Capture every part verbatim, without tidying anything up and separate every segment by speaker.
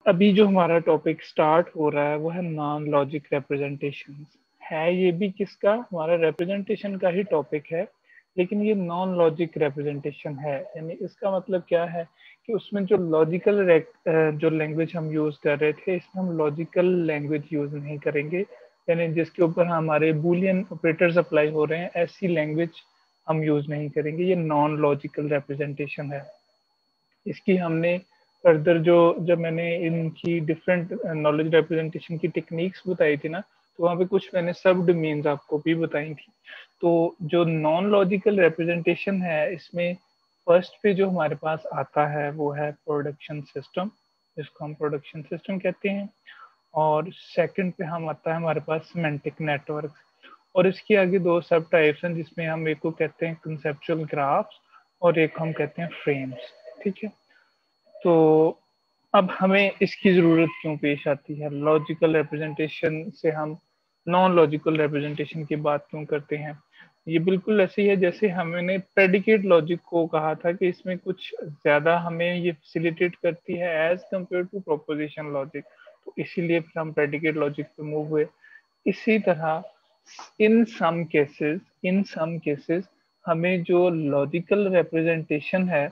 Speaker 1: अभी जो हमारा टॉपिक स्टार्ट हो रहा है वो है नॉन लॉजिक रिप्रेजेंटेशंस। है ये भी किसका, हमारा रिप्रेजेंटेशन का ही टॉपिक है, लेकिन ये नॉन लॉजिक रिप्रेजेंटेशन है। यानी इसका मतलब क्या है कि उसमें जो लॉजिकल जो लैंग्वेज हम यूज कर रहे थे, इसमें हम लॉजिकल लैंग्वेज यूज नहीं करेंगे। यानी जिसके ऊपर हमारे बूलियन ऑपरेटर्स अप्लाई हो रहे हैं, ऐसी लैंग्वेज हम यूज नहीं करेंगे। ये नॉन लॉजिकल रिप्रेजेंटेशन है। इसकी हमने फर्दर जो जब मैंने इनकी डिफरेंट नॉलेज रिप्रेजेंटेशन की टेक्निक्स बताई थी ना, तो वहाँ पे कुछ मैंने सब डोमेन्स आपको भी बताई थी। तो जो नॉन लॉजिकल रिप्रेजेंटेशन है, इसमें फर्स्ट पे जो हमारे पास आता है वो है प्रोडक्शन सिस्टम, जिसको हम प्रोडक्शन सिस्टम कहते हैं। और सेकंड पे हम आता है हमारे पास सिमेंटिक नेटवर्क। और इसके आगे दो सब टाइप्स हैं, जिसमें हम एक को कहते हैं कंसेप्चुअल ग्राफ्स और एक हम कहते हैं फ्रेम्स। ठीक है, तो अब हमें इसकी जरूरत क्यों पेश आती है, लॉजिकल रिप्रेजेंटेशन से हम नॉन लॉजिकल रिप्रेजेंटेशन की बात क्यों करते हैं। ये बिल्कुल ऐसे ही है जैसे हमने प्रेडिकेट लॉजिक को कहा था कि इसमें कुछ ज्यादा हमें ये फैसिलिटेट करती है as compare to proposition logic, तो इसीलिए फिर हम प्रेडिकेट लॉजिक पे मूव हुए। इसी तरह इन some cases in some cases हमें जो लॉजिकल रिप्रेजेंटेशन है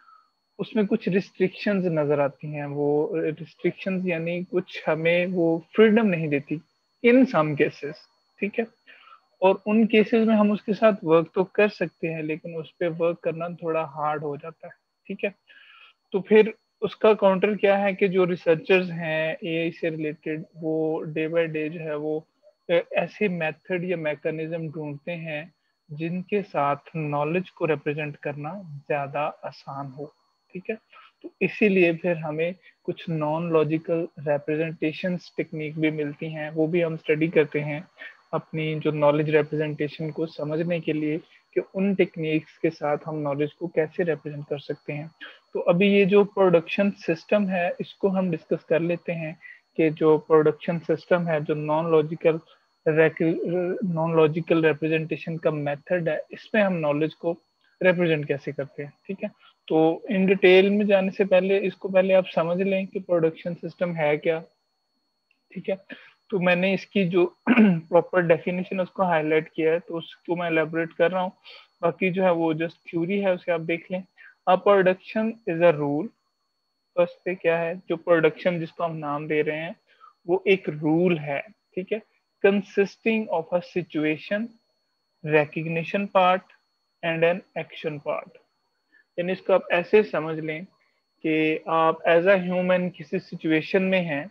Speaker 1: उसमें कुछ रिस्ट्रिक्शंस नजर आती हैं। वो रिस्ट्रिक्शंस यानी कुछ हमें वो फ्रीडम नहीं देती इन सम केसेस। ठीक है, और उन केसेस में हम उसके साथ वर्क तो कर सकते हैं, लेकिन उस पर वर्क करना थोड़ा हार्ड हो जाता है। ठीक है, तो फिर उसका काउंटर क्या है कि जो रिसर्चर्स हैं एआई से रिलेटेड, वो डे बाय डे जो है वो ऐसे मेथड या मैकेनिज्म ढूंढते हैं जिनके साथ नॉलेज को रिप्रेजेंट करना ज्यादा आसान हो। ठीक है, तो इसीलिए फिर हमें कुछ नॉन लॉजिकल रिप्रेजेंटेशन टेक्निक भी मिलती हैं, वो भी हम स्टडी करते हैं अपनी जो नॉलेज रिप्रेजेंटेशन को समझने के लिए कि उन टेक्निक्स के साथ हम नॉलेज को कैसे रिप्रेजेंट कर सकते हैं। तो अभी ये जो प्रोडक्शन सिस्टम है इसको हम डिस्कस कर लेते हैं कि जो प्रोडक्शन सिस्टम है, जो non logical non logical representation का मेथड है, इसमें हम नॉलेज को रिप्रेजेंट कैसे करते हैं। ठीक है, तो इन डिटेल में जाने से पहले इसको पहले आप समझ लें कि प्रोडक्शन सिस्टम है क्या। ठीक है, तो मैंने इसकी जो प्रॉपर डेफिनेशन उसको हाईलाइट किया है, तो उसको मैं एलेबोरेट कर रहा हूँ। बाकी जो है वो जस्ट थ्योरी है, उसे आप देख लें। A production is a rule. First पे क्या है, जो प्रोडक्शन जिसको हम नाम दे रहे हैं वो एक रूल है। ठीक है, consisting of a situation, recognition part and an action part. यानी इसको आप ऐसे समझ लें कि आप एज अ ह्यूमन किसी सिचुएशन में हैं,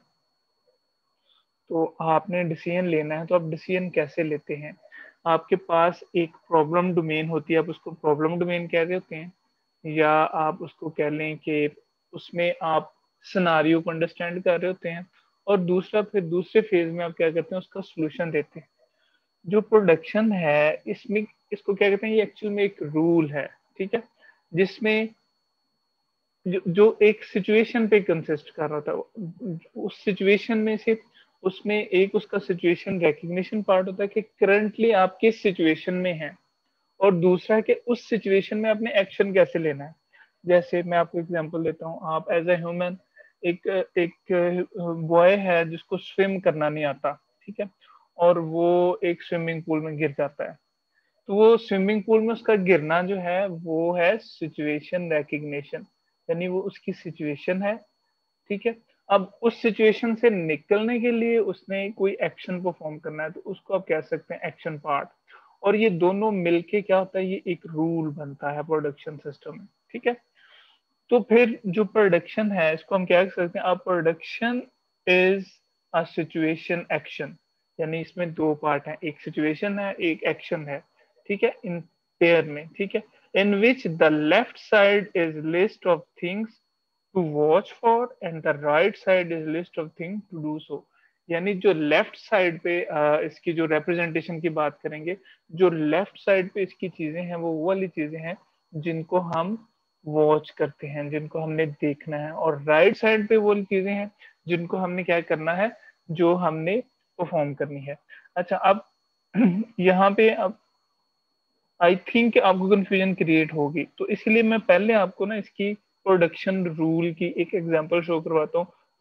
Speaker 1: तो आपने डिसीजन लेना है, तो आप डिसीजन कैसे लेते हैं। आपके पास एक प्रॉब्लम डोमेन होती है, आप उसको प्रॉब्लम डोमेन कह रहे होते हैं, या आप उसको कह लें कि उसमें आप सिनारियो को अंडरस्टैंड कर रहे होते हैं, और दूसरा फिर दूसरे फेज में आप क्या करते हैं, उसका सोल्यूशन देते हैं। जो प्रोडक्शन है इसमें, इसको क्या कहते हैं, ये एक्चुअल में एक रूल है। ठीक है, जिसमें जो, जो एक सिचुएशन पे कंसिस्ट कर रहा था, उस सिचुएशन में से उसमें एक उसका सिचुएशन रिकग्निशन पार्ट होता है कि करंटली आप किस सिचुएशन में हैं, और दूसरा कि उस सिचुएशन में आपने एक्शन कैसे लेना है। जैसे मैं आपको एग्जांपल देता हूँ, आप एज ए ह्यूमन, एक एक बॉय है जिसको स्विम करना नहीं आता। ठीक है, और वो एक स्विमिंग पूल में गिर जाता है, तो वो स्विमिंग पूल में उसका गिरना जो है वो है सिचुएशन रिकग्निशन, यानी वो उसकी सिचुएशन है। ठीक है, अब उस सिचुएशन से निकलने के लिए उसने कोई एक्शन परफॉर्म करना है, तो उसको आप कह सकते हैं एक्शन पार्ट। और ये दोनों मिलके क्या होता है, ये एक रूल बनता है प्रोडक्शन सिस्टम में। ठीक है, तो फिर जो प्रोडक्शन है इसको हम क्या कह सकते हैं, अब production is a situation action. यानी इसमें दो पार्ट हैं, एक सिचुएशन है एक एक्शन है। ठीक है, इन पेयर में। ठीक है, in which the left side is list of things to watch for and the right side is list of thing to do so. यानी जो लेफ्ट साइड पे uh, इसकी जो रिप्रेजेंटेशन की बात करेंगे, जो लेफ्ट साइड पे इसकी चीजें हैं वो वो वाली चीजें हैं जिनको हम वॉच करते हैं, जिनको हमने देखना है, और राइट साइड पे वो चीजें हैं जिनको हमने क्या करना है, जो हमने परफॉर्म करनी है। अच्छा, अब यहाँ पे अब आई थिंक आपको कंफ्यूजन क्रिएट होगी, तो इसलिए मैं पहले आपको ना इसकी प्रोडक्शन रूल की एक एग्जांपल शो करवाता हूँ,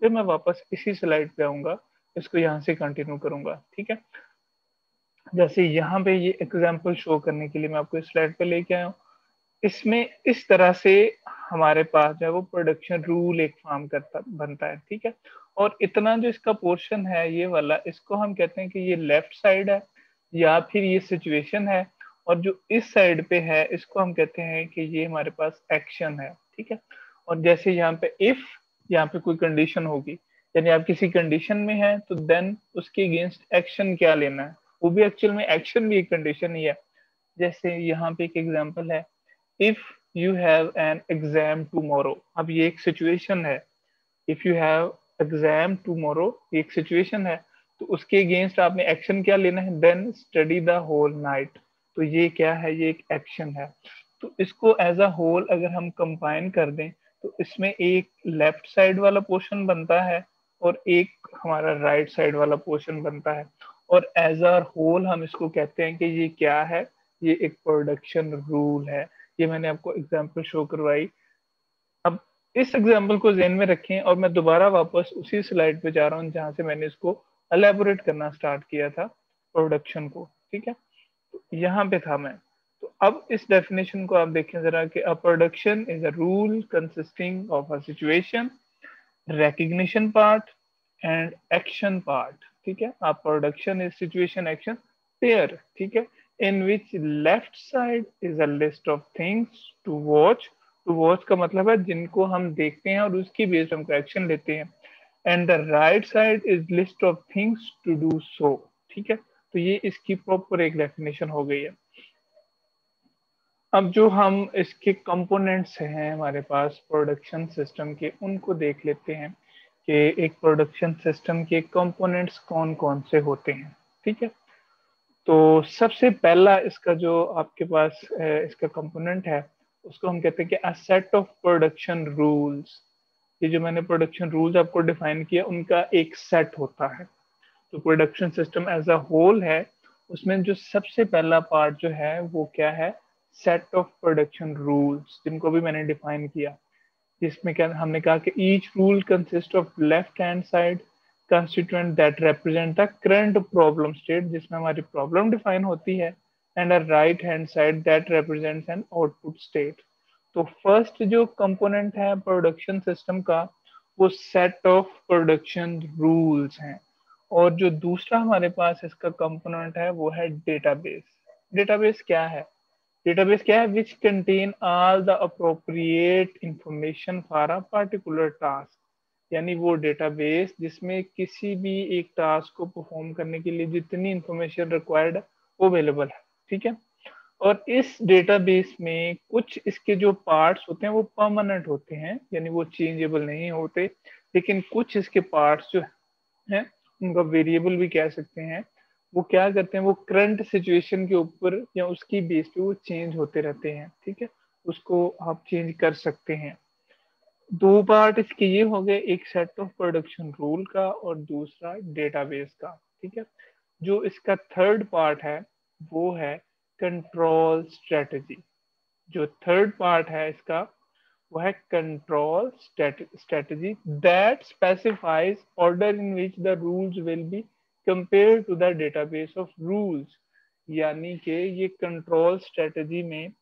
Speaker 1: फिर मैं वापस इसी स्लाइड पे आऊंगा, इसको यहाँ से कंटिन्यू करूंगा। ठीक है, जैसे यहाँ पे ये एग्जाम्पल शो करने के लिए मैं आपको इस स्लाइड पे लेके आया हूँ। इसमें इस तरह से हमारे पास जो है वो प्रोडक्शन रूल एक फॉर्म करता बनता है। ठीक है, और इतना जो इसका पोर्शन है ये वाला, इसको हम कहते हैं कि ये लेफ्ट साइड है या फिर ये सिचुएशन है, और जो इस साइड पे है इसको हम कहते हैं कि ये हमारे पास एक्शन है। ठीक है, और जैसे यहाँ पे इफ यहाँ पे कोई कंडीशन होगी, यानी आप किसी कंडीशन में हैं तो देन उसके अगेंस्ट एक्शन क्या लेना है, वो भी एक्चुअल में एक्शन भी एक कंडीशन ही है। जैसे यहाँ पे एक एग्जांपल है, if you have an exam tomorrow. अब ये एक सिचुएशन है, if you have exam tomorrow एक सिचुएशन है, तो उसके अगेंस्ट आपने एक्शन क्या लेना है, then study the whole night. तो ये क्या है, ये एक एक्शन है। तो इसको एज अ होल अगर हम कंबाइन कर दें तो इसमें एक लेफ्ट साइड वाला पोर्शन बनता है और एक हमारा राइट साइड वाला पोर्शन बनता है, और एज अ होल हम इसको कहते हैं कि ये क्या है, ये एक प्रोडक्शन रूल है। ये मैंने आपको एग्जांपल शो करवाई। अब इस एग्जांपल को ध्यान में रखें और मैं दोबारा वापस उसी स्लाइड पे जा रहा हूँ जहां से मैंने इसको एलेबोरेट करना स्टार्ट किया था, प्रोडक्शन को। ठीक है, तो यहाँ पे था मैं। तो अब इस डेफिनेशन को आप देखें जरा कि a production is a rule consisting of a situation, recognition part and action part। ठीक है, a production is situation action pair। ठीक है, in which left side is a list of things to watch। to watch का मतलब है जिनको हम देखते हैं और उसकी बेस्ड हम एक्शन लेते हैं, and the right side is list of things to do so। ठीक है, तो ये इसकी प्रॉपर एक डेफिनेशन हो गई है। अब जो हम इसके कंपोनेंट्स हैं हमारे पास प्रोडक्शन सिस्टम के, उनको देख लेते हैं कि एक प्रोडक्शन सिस्टम के कंपोनेंट्स कौन कौन से होते हैं। ठीक है, तो सबसे पहला इसका जो आपके पास इसका कंपोनेंट है उसको हम कहते हैं कि a set of production rules. ये जो मैंने प्रोडक्शन रूल्स आपको डिफाइन किया उनका एक सेट होता है। तो production system as a whole है, उसमें जो सबसे पहला पार्ट जो है वो क्या है, सेट ऑफ प्रोडक्शन रूल्स, जिनको भी मैंने डिफाइन किया। जिसमें क्या हमने कहा कि each rule consist of left hand side constituent that represent the current problem state, जिसमें हमारी प्रॉब्लम डिफाइन होती है, and a right hand side that represents an output state. तो फर्स्ट जो कंपोनेंट है प्रोडक्शन सिस्टम का वो सेट ऑफ प्रोडक्शन रूल्स हैं, और जो दूसरा हमारे पास इसका कंपोनेंट है वो है डेटाबेस। डेटाबेस क्या है, डेटाबेस क्या है, which contain all the appropriate information for a particular task. यानी वो डेटाबेस जिसमें किसी भी एक टास्क को परफॉर्म करने के लिए जितनी इंफॉर्मेशन रिक्वायर्ड है वो अवेलेबल है। ठीक है, और इस डेटाबेस में कुछ इसके जो पार्ट्स होते हैं वो परमानेंट होते हैं, यानी वो चेंजेबल नहीं होते, लेकिन कुछ इसके पार्ट्स जो हैं उनका वेरिएबल भी कह सकते हैं। वो क्या करते हैं, वो करंट सिचुएशन के ऊपर या उसकी बेस पे वो चेंज होते रहते हैं। ठीक है, उसको आप चेंज कर सकते हैं। दो पार्ट इसके ये हो गए, एक सेट ऑफ प्रोडक्शन रूल का और दूसरा डेटाबेस का। ठीक है, जो इसका थर्ड पार्ट है वो है कंट्रोल स्ट्रेटजी। जो थर्ड पार्ट है इसका वो है control strategy that specifies order in which the rules will be compare to the database of rules. यानी कि ये कंट्रोल स्ट्रेटजी में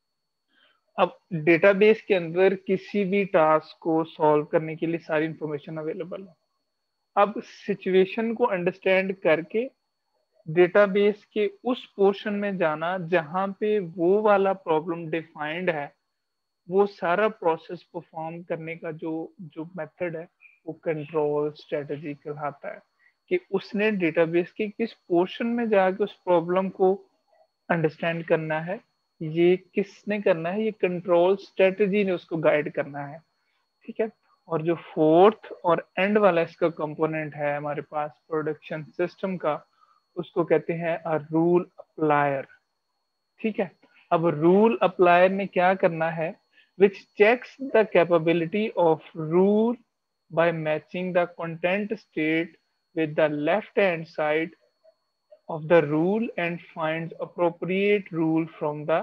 Speaker 1: अब डेटाबेस के अंदर किसी भी टास्क को सॉल्व करने के लिए सारी इंफॉर्मेशन अवेलेबल है। अब सिचुएशन को अंडरस्टैंड करके डेटाबेस के उस पोर्शन में जाना जहां पे वो वाला प्रॉब्लम डिफाइंड है, वो सारा प्रोसेस परफॉर्म करने का जो जो मेथड है वो कंट्रोल स्ट्रेटजी कहलाता है। कि उसने डेटाबेस के किस पोर्शन में जाके उस प्रॉब्लम को अंडरस्टैंड करना है, ये किसने करना है, ये कंट्रोल स्ट्रेटजी ने उसको गाइड करना है। ठीक है, और जो फोर्थ और एंड वाला इसका कंपोनेंट है हमारे पास प्रोडक्शन सिस्टम का, उसको कहते हैं अ रूल अप्लायर। ठीक है, अब रूल अप्लायर ने क्या करना है, which checks the capability of rule by matching the content state with the left hand side of the rule and finds appropriate rule from the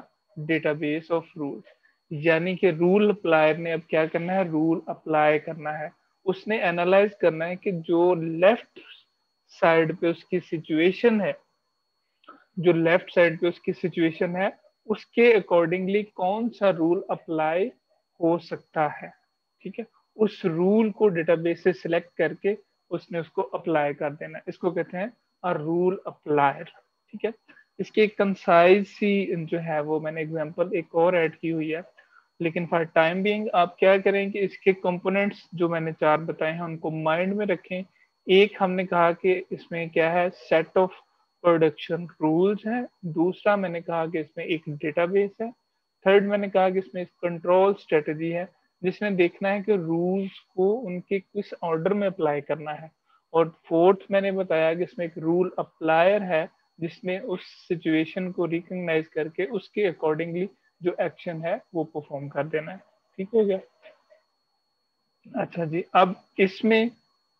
Speaker 1: database of rules। यानी कि rule applier ने अब क्या करना है, रूल अप्लाई करना है उसने एनालाइज करना है कि जो लेफ्ट साइड पे उसकी सिचुएशन है, जो लेफ्ट साइड पे उसकी सिचुएशन है, उसके अकॉर्डिंगली कौन सा रूल अप्लाई हो सकता है। ठीक है, उस रूल को डेटाबेस से सिलेक्ट करके उसने उसको अप्लाई कर देना, इसको कहते हैं अ रूल अप्लायर। ठीक है, इसकी एक कंसाइज सी जो है वो मैंने एग्जांपल एक और ऐड की हुई है, लेकिन फॉर टाइम बीइंग आप क्या करें कि इसके कंपोनेंट्स जो मैंने चार बताए हैं उनको माइंड में रखें। एक हमने कहा कि इसमें क्या है, सेट ऑफ प्रोडक्शन रूल्स हैं। दूसरा मैंने कहा कि इसमें एक डेटाबेस है। थर्ड मैंने कहा कि इसमें कंट्रोल स्ट्रेटजी है, जिसमें देखना है कि रूल्स को उनके किस ऑर्डर में अप्लाई करना है। और फोर्थ मैंने बताया कि इसमें एक रूल अप्लायर है, जिसने उस सिचुएशन को रिकॉग्नाइज करके उसके अकॉर्डिंगली जो एक्शन है वो परफॉर्म कर देना है। ठीक हो गया। अच्छा जी, अब इसमें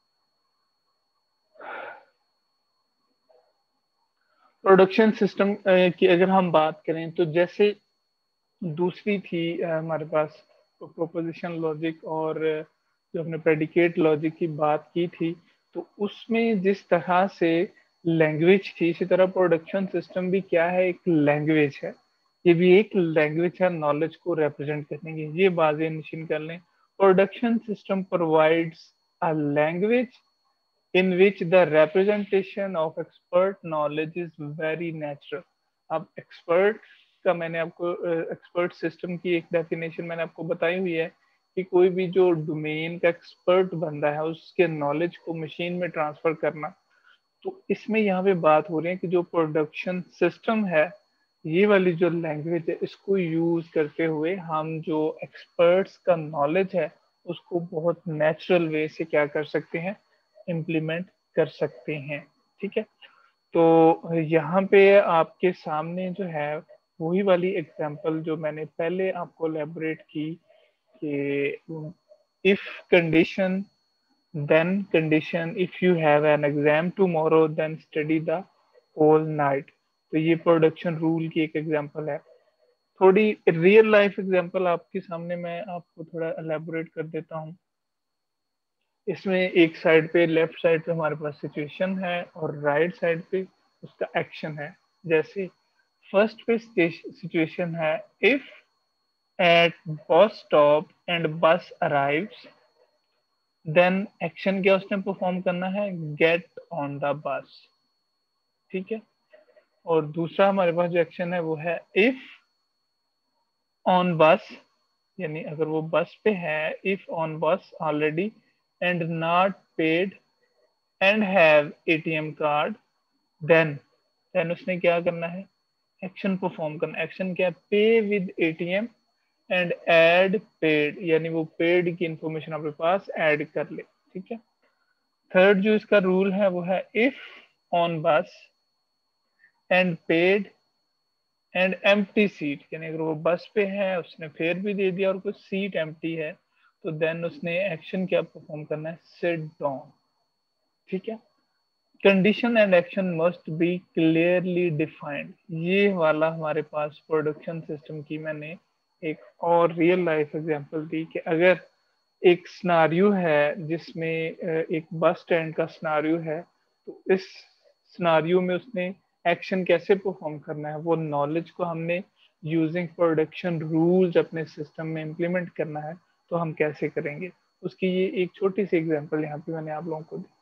Speaker 1: प्रोडक्शन सिस्टम की अगर हम बात करें तो जैसे दूसरी थी हमारे पास प्रोपोजिशन लॉजिक और जो हमने प्रेडिकेट लॉजिक की बात की थी, तो उसमें जिस तरह से लैंग्वेज थी, इसी तरह प्रोडक्शन सिस्टम भी क्या है, एक लैंग्वेज है। ये भी एक लैंग्वेज है नॉलेज को रिप्रेजेंट करने की, ये बातें निश्चित कर लें। Production system provides a language in which the representation of expert knowledge is very natural। अब एक्सपर्ट का मैंने आपको एक्सपर्ट सिस्टम की एक डेफिनेशन मैंने आपको बताई हुई है कि कोई भी जो डोमेन का एक्सपर्ट बंदा है उसके नॉलेज को मशीन में ट्रांसफर करना। तो इसमें यहाँ पे बात हो रही है कि जो प्रोडक्शन सिस्टम है, ये वाली जो लैंग्वेज है, इसको यूज करते हुए हम जो एक्सपर्ट्स का नॉलेज है उसको बहुत नेचुरल वे से क्या कर सकते हैं, इम्प्लीमेंट कर सकते हैं। ठीक है, तो यहाँ पे आपके सामने जो है वही वाली एग्जांपल जो मैंने पहले आपको एलेबोरेट की कि if condition then condition, if you have an exam tomorrow then study the whole night. तो ये प्रोडक्शन रूल की एक एग्जांपल है। थोड़ी रियल लाइफ एग्जांपल आपके सामने मैं आपको थोड़ा एलेबोरेट कर देता हूँ। इसमें एक साइड पे, लेफ्ट साइड पे हमारे पास सिचुएशन है और राइट साइड पे उसका एक्शन है। जैसे फर्स्ट पे सिचुएशन है, if at bus stop and bus arrives, then action क्या उसने परफॉर्म करना है, गेट ऑन द बस। ठीक है, और दूसरा हमारे पास जो एक्शन है वो है इफ ऑन बस, यानी अगर वो बस पे है, if on bus already and not paid and have ATM card, then then उसने क्या करना है, एक्शन परफॉर्म करना। एक्शन क्या है, pay with ATM and add paid, यानी वो पेड की इंफॉर्मेशन अपने पास ऐड कर ले। ठीक है, थर्ड जो इसका रूल है वो है if on bus and paid and empty seat, यानी अगर वो बस पे है उसने फेयर भी दे दिया और कुछ सीट एम्प्टी है, तो देन उसने एक्शन क्या परफॉर्म करना है, सिट डाउन। ठीक है, condition and action must be clearly defined. ये वाला हमारे पास प्रोडक्शन सिस्टम की मैंने एक और रियल लाइफ एग्जांपल दी कि अगर एक स्नारियो है जिसमें एक बस स्टैंड का स्नारियो है, तो इस स्नारियो में उसने एक्शन कैसे परफॉर्म करना है, वो नॉलेज को हमने यूजिंग प्रोडक्शन रूल्स अपने सिस्टम में इम्प्लीमेंट करना है, तो हम कैसे करेंगे, उसकी ये एक छोटी सी एग्जांपल यहाँ पे मैंने आप लोगों को दी।